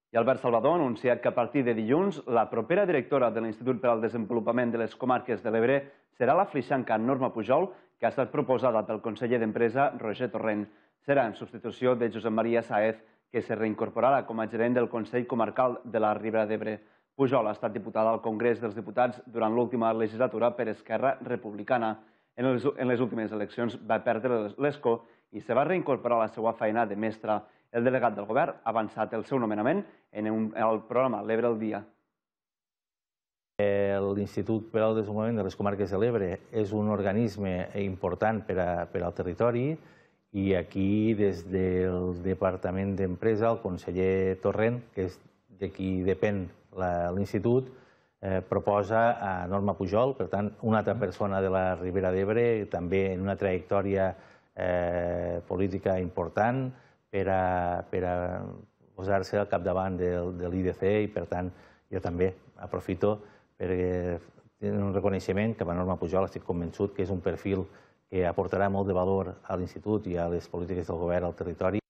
I Albert Salvador ha anunciat que a partir de dilluns la propera directora de l'Institut per al Desenvolupament de les Comarques de l'Ebre serà la flixanca Norma Pujol, que ha estat proposada pel conseller d'Empresa Roger Torrent. Serà en substitució de Josep Maria Sáez, que se reincorporarà com a gerent del Consell Comarcal de la Ribera d'Ebre. Pujol ha estat diputada al Congrés dels Diputats durant l'última legislatura per Esquerra Republicana. En les últimes eleccions va perdre l'escó i se va reincorporar a la seva feina de mestra. El delegat del govern ha avançat el seu nomenament en el programa L'Ebre al dia. L'Institut per al Desenvolupament de les Comarques de l'Ebre és un organisme important per al territori i aquí, des del Departament d'Empresa, el conseller Torrent, que és de qui depèn l'Institut, proposa a Norma Pujol, per tant, una altra persona de la Ribera d'Ebre, també en una trajectòria política important, per a posar-se al capdavant de l'IDC i, per tant, jo també aprofito per fer un reconeixement cap a Norma Pujol. Estic convençut que és un perfil que aportarà molt de valor a l'Institut i a les polítiques del govern al territori.